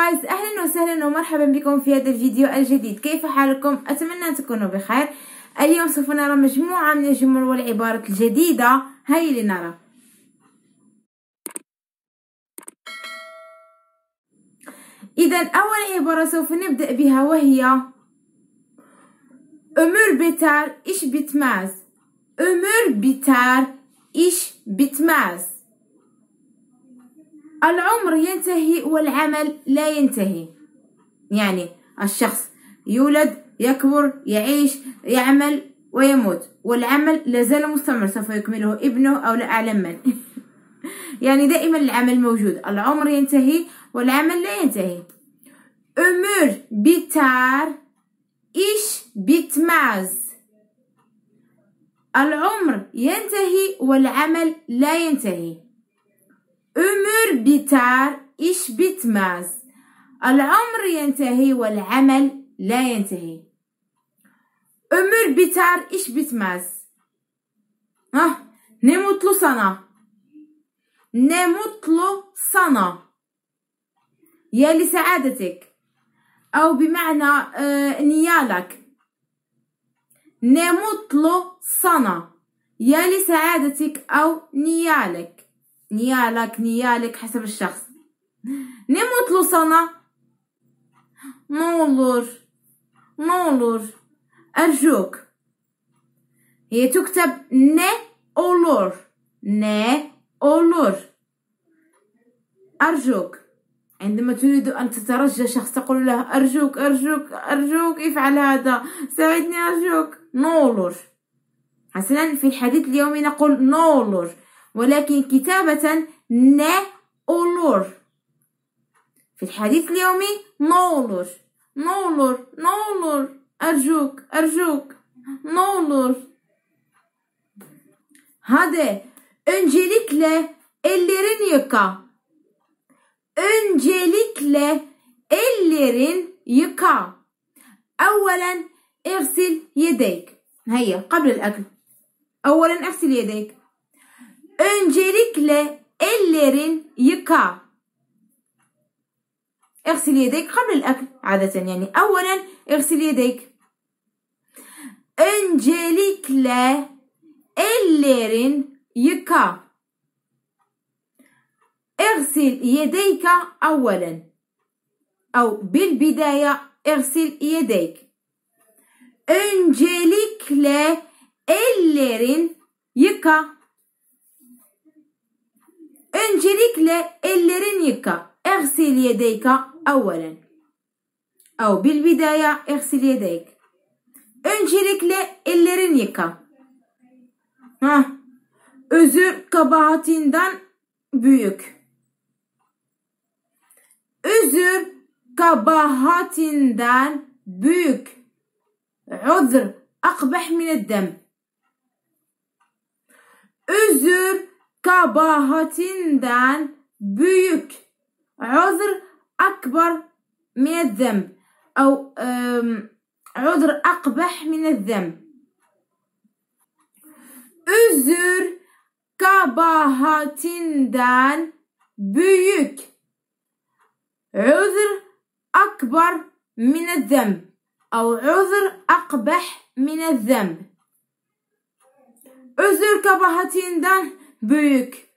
جايز، اهلا وسهلا ومرحبا بكم في هذا الفيديو الجديد. كيف حالكم؟ اتمنى ان تكونوا بخير. اليوم سوف نرى مجموعة من الجمل والعبارات الجديدة. هيا لنرى. اذا اول عبارة سوف نبدأ بها وهي ömür biter iş bitmez. ömür biter iş bitmez. العمر ينتهي والعمل لا ينتهي. يعني الشخص يولد، يكبر، يعيش، يعمل ويموت، والعمل لازال مستمر، سوف يكمله ابنه أو لا أعلم من. يعني دائما العمل موجود. العمر ينتهي والعمل لا ينتهي. ömür biter iş bitmez. العمر ينتهي والعمل لا ينتهي. ömür biter iş bitmez. العمر ينتهي والعمل لا ينتهي. ömür biter iş bitmez. Ne mutlu sana. Ne mutlu sana. يا لسعادتك أو بمعنى نيالك. ne mutlu sana. يا لسعادتك أو نيالك. نيالك حسب الشخص. ne mutlu sana. ne olur أرجوك. هي تكتب ne olur أرجوك. عندما تريد أن تترجى شخص تقول له أرجوك افعل هذا، ساعدني أرجوك. ne olur. حسنا في الحديث اليومي نقول ne olur، ولكن كتابة ne olur. في الحديث اليومي ne olur أرجوك ne olur. Hadi öncelikle ellerini yıka. öncelikle ellerin yıka. أولا اغسل يديك. هيا قبل الأكل. أولا اغسل يديك. öncelikle ellerin yıka. اغسل يديك قبل الأكل عادة، يعني أولا اغسل يديك. öncelikle ellerin yıka. اغسل يديك أولا أو بالبداية اغسل يديك. öncelikle ellerin yıka. öncelikle ellerin yıka. اغسل يديك أولا أو بالبداية اغسل يديك. öncelikle ellerin yıka. Özür kabahatinden büyük. özür kabahatinden büyük. عذر أقبح من الذنب. özür kabahatinden büyük. عذر أكبر من الذنب أو عذر أقبح من الذنب. özür kabahatinden büyük. عذر أكبر من الذنب أو عذر أقبح من الذنب. özür kabahatinden büyük.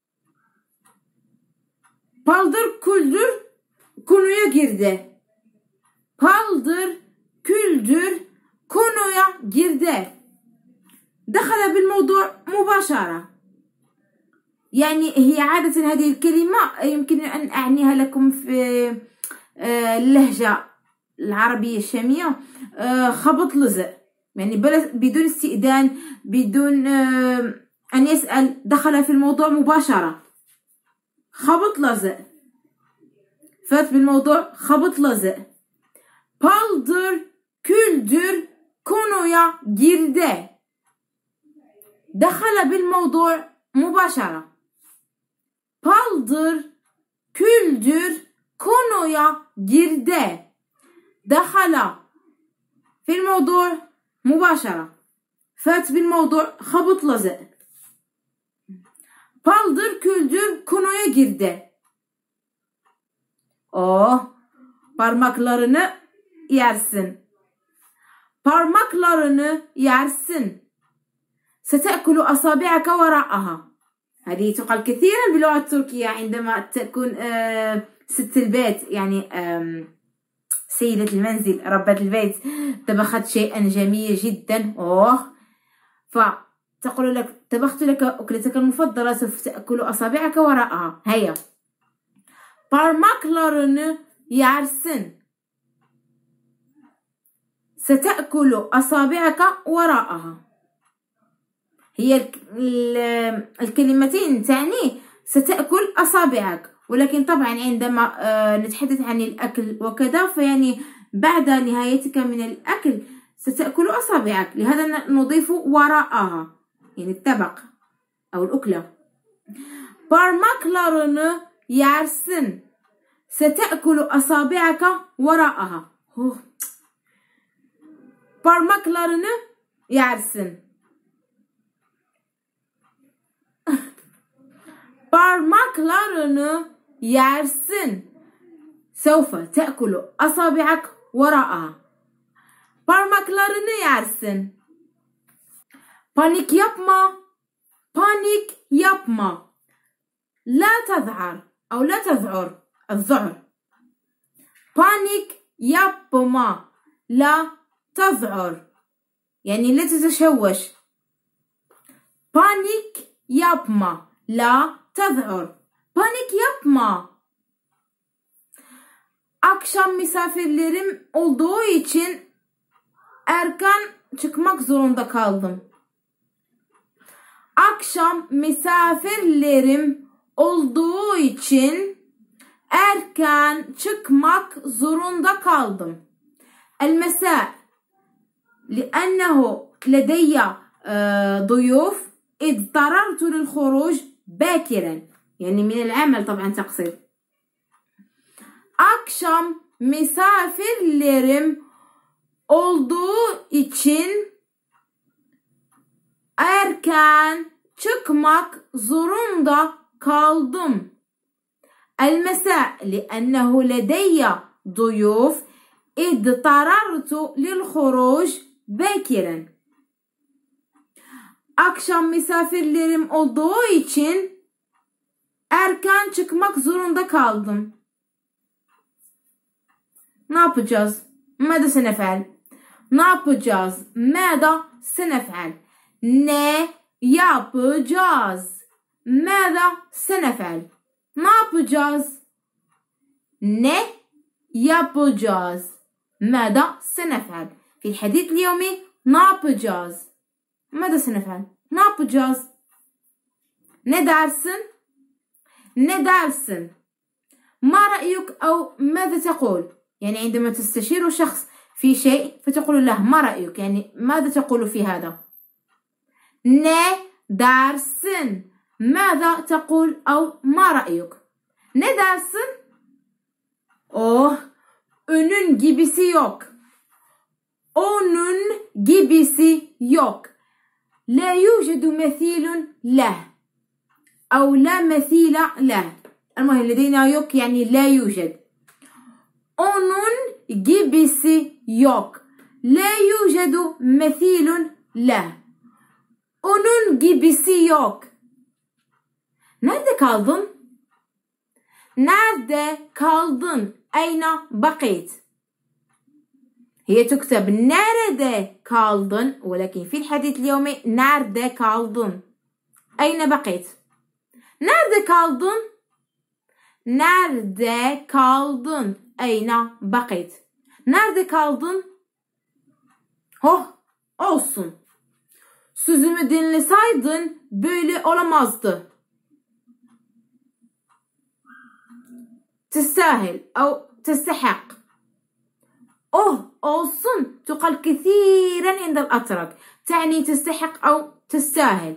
Paldır küldür konuya girdi. Paldır küldür konuya girdi. دخل بالموضوع مباشرة. يعني هي عادة هذه الكلمة يمكن أن أعنيها لكم في اللهجة العربية الشامية خبط لزق، يعني بدون استئذان، بدون أن يسأل، دخل في الموضوع مباشرة. خبط لزق، فات بالموضوع خبط لزق. paldır küldür konuya girdi. دخل بالموضوع مباشرة. paldır küldür konuya girdi. دخل في الموضوع مباشرة. فات بالموضوع خبط لزق. paldır küldür konuya girdi. parmaklarını yersin. parmaklarını yersin. ستأكل أصابعك وراءها. هذه تقال كثيرا باللغة التركية عندما تكون ست البيت، يعني سيدة المنزل ربة البيت طبخت شيئا جميل جدا فتقول لك طبخت لك أكلتك المفضلة، سوف تأكل أصابعك وراءها. هيا parmaklarını yersin. ستأكل أصابعك وراءها. هي الكلمتين تعني ستأكل أصابعك، ولكن طبعا عندما نتحدث عن الأكل وكذا فيعني بعد نهايتك من الأكل ستأكل أصابعك، لهذا نضيف وراءها يعني الطبق أو الأكلة. parmaklarını yersin. ستأكل أصابعك وراءها. parmaklarını yersin. parmaklarını yersin. سوف تأكل أصابعك وراءها. parmaklarını yersin. panik yapma. panik yapma. لا تذعر أو لا تذعر الذعر. panik yapma. لا تذعر يعني لا تتشوش. panik yapma. لا تذعر. panik yapma. akşam misafirlerim olduğu için erken çıkmak zorunda kaldım. akşam misafirlerim olduğu için erken çıkmak zorunda kaldım. المساء لأنه لدي ضيوف اضطررت للخروج باكرا يعني من العمل طبعا تقصد. akşam misafirlerim olduğu için erken çıkmak zorunda kaldım. المساء لأنه لدي ضيوف اضطررت للخروج باكرا. akşam misafirlerim olduğu için erken çıkmak zorunda kaldım. ne yapacağız? ماذا سنفعل? ne yapacağız? ماذا سنفعل? ne yapacağız? ماذا سنفعل? ne yapacağız? ne yapacağız? ماذا سنفعل؟ في الحديث اليومي ne yapacağız? ماذا سنفعل؟ ne yapacağız? ne dersin? ne dersin? ما رأيك أو ماذا تقول؟ يعني عندما تستشير شخص في شيء فتقول له ما رأيك؟ يعني ماذا تقول في هذا؟ ne dersin? ماذا تقول أو ما رأيك؟ ne dersin? Onun gibisi yok. onun gibisi yok. لا يوجد مثيل له أو لا مثيل له. المهم لدينا yok يعني لا يوجد. onun gibisi yok. لا يوجد مثيل له. onun gibisi yok. Nerede kaldın? nerede kaldın? أين بقيت؟ هي تكتب nerede kaldın ولكن في الحديث اليومي nerede kaldın؟ أين بقيت؟ nerede kaldın? nerede kaldın? أين بقيت؟ nerede kaldın? olsun. sözümü dinleseydin böyle olamazdı. تستاهل أو تستحق. olsun تقال كثيرا عند الأتراك تعني تستحق أو تستاهل.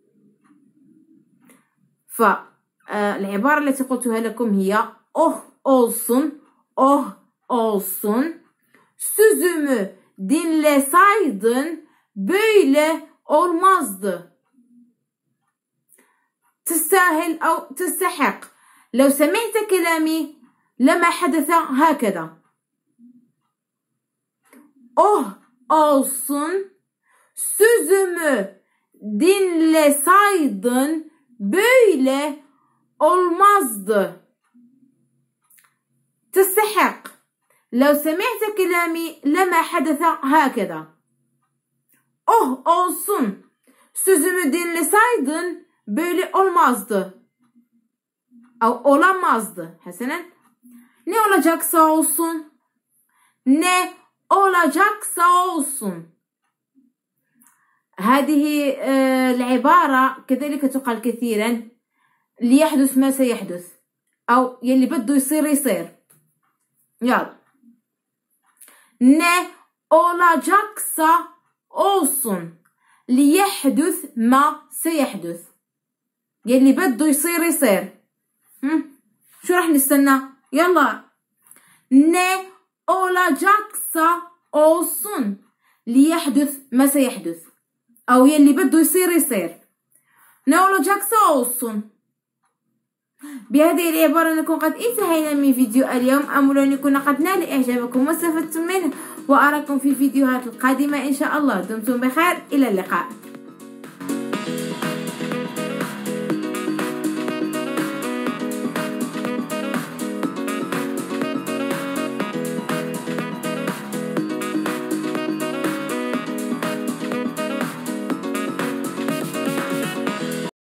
فالعبارة التي قلتها لكم هي olsun olsun sözümü dinleseydin böyle olmazdı. تستاهل أو تستحق. لو سمعت كلامي لما حدث هكذا. Olsun, sözümü dinleseydin böyle olmazdı. تستحق لو سمعت كلامي لما حدث هكذا. Olsun, sözümü dinleseydin böyle olmazdı. Olamazdı. Hasanen. Ne olacaksa olsun. Ne olacaksa olsun. هذه العبارة كذلك تقال كثيرا ليحدث ما سيحدث أو يلي بده يصير يصير. يلا. Ne olacaksa olsun. ليحدث ما سيحدث. يلي بده يصير يصير. شو راح نستنى؟ يلا. Ne olacaksa olsun. ليحدث ما سيحدث. أو يلي بده يصير يصير. Ne olacaksa olsun. بهذه العبارة نكون قد انتهينا من فيديو اليوم. أمل أن يكون قد نال إعجابكم واستفدتم منه، وأراكم في الفيديوهات القادمة إن شاء الله. دمتم بخير، إلى اللقاء.